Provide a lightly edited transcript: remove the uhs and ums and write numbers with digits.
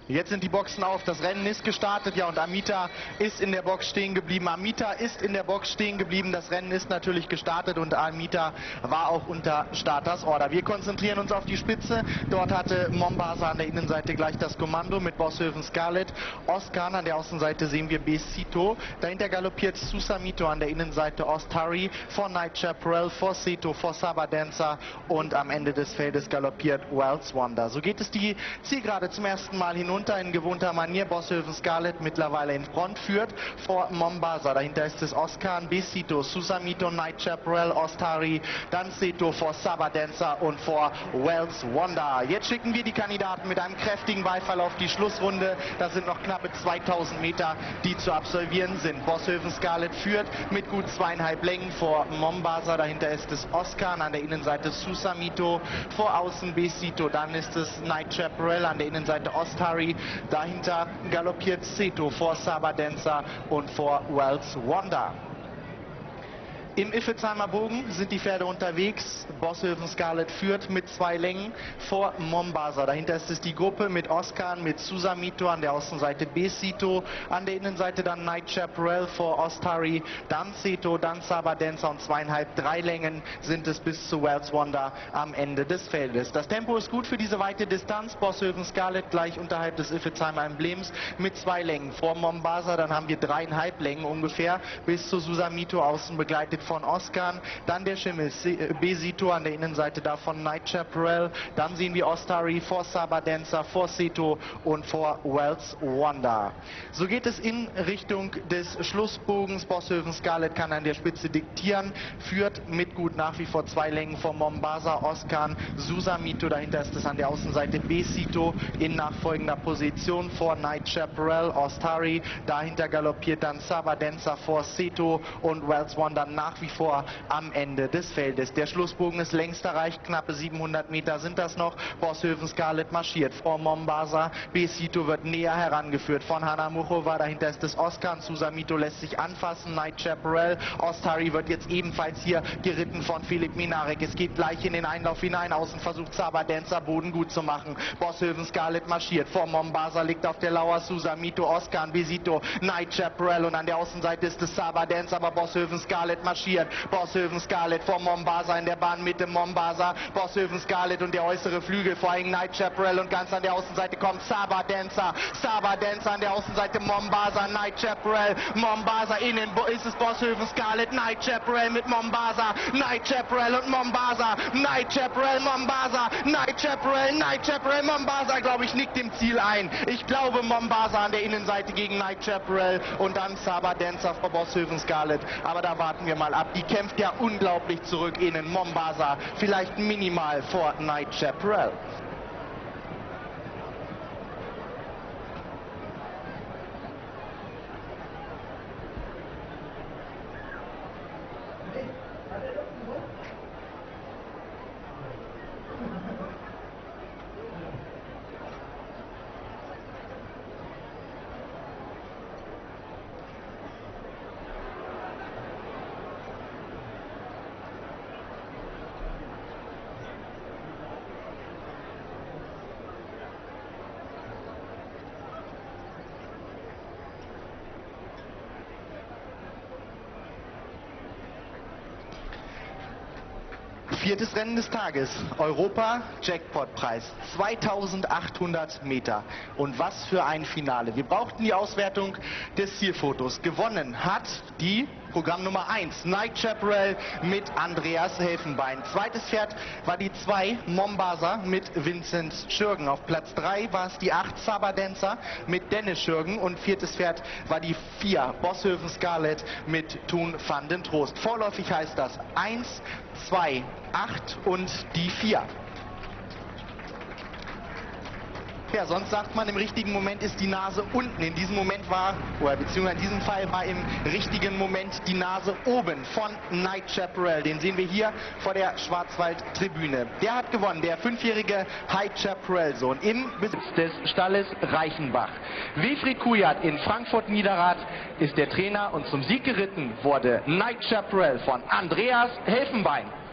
Jetzt sind die Boxen auf, das Rennen ist gestartet, ja, und Amita ist in der Box stehen geblieben. Amita ist in der Box stehen geblieben, das Rennen ist natürlich gestartet und Amita war auch unter Startersorder. Wir konzentrieren uns auf die Spitze, dort hatte Mombasa an der Innenseite gleich das Kommando mit Bosshöfen Scarlett. Oskan an der Außenseite sehen wir Besito, dahinter galoppiert Susamito an der Innenseite Ostari, vor Night Chaparral, vor Seto, vor Sabadancer und am Ende des Feldes galoppiert Wells Wonder. So geht es die Zielgerade zum ersten Mal hinunter in gewohnter Manier. Bosshöfen Scarlett mittlerweile in Front führt vor Mombasa. Dahinter ist es Oskan, Besito, Susamito, Night Chaparral, Ostari, dann Seto vor Sabadancer und vor Wells Wonder. Jetzt schicken wir die Kandidaten mit einem kräftigen Beifall auf die Schlussrunde. Das sind noch knappe 2000 Meter, die zu absolvieren sind. Bosshöfen Scarlett führt mit gut 2,5 Längen vor Mombasa. Dahinter ist es Oskan, an der Innenseite Susamito, vor außen Besito, dann ist es Night Chaparral, an der Innenseite Ostari. Dahinter galoppiert Seto vor Sabadancer und vor Wells Wonder. Im Iffezheimer Bogen sind die Pferde unterwegs. Bosshöfen Scarlett führt mit 2 Längen vor Mombasa. Dahinter ist es die Gruppe mit Oskan, mit Susamito, an der Außenseite Besito, an der Innenseite dann Night Chaparral vor Ostari, dann Seto, dann Sabadancer und 2,5, 3 Längen sind es bis zu Wells Wonder am Ende des Feldes. Das Tempo ist gut für diese weite Distanz. Bosshöfen Scarlett gleich unterhalb des Iffezheimer Emblems mit 2 Längen vor Mombasa. Dann haben wir 3,5 Längen ungefähr bis zu Susamito, außen begleitet von Oskan, dann der Schimmel Besito an der Innenseite davon Night Chaparral, dann sehen wir Ostari vor Sabadancer, vor Seto und vor Wells Wonder. So geht es in Richtung des Schlussbogens. Bosshöfen Scarlett kann an der Spitze diktieren, führt mit gut nach wie vor 2 Längen vor Mombasa, Oskan, Susamito, dahinter ist es an der Außenseite Besito in nachfolgender Position vor Night Chaparral, Ostari, dahinter galoppiert dann Sabadancer vor Seto und Wells Wonder nach wie vor am Ende des Feldes. Der Schlussbogen ist längst erreicht, knappe 700 Meter sind das noch. Bosshöfen Scarlett marschiert vor Mombasa, Besito wird näher herangeführt von Hanamuchova, dahinter ist es Oskan, Susamito lässt sich anfassen, Night Chaparral, Ostari wird jetzt ebenfalls hier geritten von Filip Minarek. Es geht gleich in den Einlauf hinein, außen versucht Sabadancer Boden gut zu machen. Bosshöfen Scarlett marschiert vor Mombasa, liegt auf der Lauer Susamito, Oskan, Besito, Night Chaparral und an der Außenseite ist es Sabadancer, aber Bosshöfen Scarlett marschiert. Bosshöfen Scarlett vor Mombasa in der Bahnmitte Mombasa, Bosshöfen Scarlett und der äußere Flügel, vor allem Night Chaparral und ganz an der Außenseite kommt Sabadancer, Sabadancer an der Außenseite Mombasa, Night Chaparral, Mombasa, innen ist es Bosshöfen Scarlett, Night Chaparral mit Mombasa, Night Chaparral und Mombasa, Night Chaparral, Mombasa, Night Chaparral, Night Chaparral, Mombasa, glaube ich, nickt dem Ziel ein. Ich glaube Mombasa an der Innenseite gegen Night Chaparral und dann Sabadancer vor Bosshöfen Scarlett, aber da warten wir mal ab. Die kämpft ja unglaublich zurück innen. Mombasa vielleicht minimal vor Night Chaparral. Viertes Rennen des Tages, Europa Jackpot-Preis, 2800 Meter. Und was für ein Finale. Wir brauchten die Auswertung des Zielfotos. Gewonnen hat die Programm Nummer 1, Night Chaparral mit Andreas Helfenbein. Zweites Pferd war die 2, Mombasa mit Vincent Schürgen. Auf Platz 3 war es die 8, Sabadancer mit Dennis Schürgen. Und viertes Pferd war die 4, Bosshöfen Scarlett mit Thun van den Trost. Vorläufig heißt das 1, 2, 8 und die 4. Ja, sonst sagt man, im richtigen Moment ist die Nase unten. In diesem Moment war, oder beziehungsweise in diesem Fall war im richtigen Moment die Nase oben von Night Chaparral. Den sehen wir hier vor der Schwarzwald-Tribüne. Der hat gewonnen, der 5-jährige Night Chaparral-Sohn im Besitz des Stalles Reichenbach. Wilfried Kujat in Frankfurt-Niederrad ist der Trainer und zum Sieg geritten wurde Night Chaparral von Andreas Helfenbein.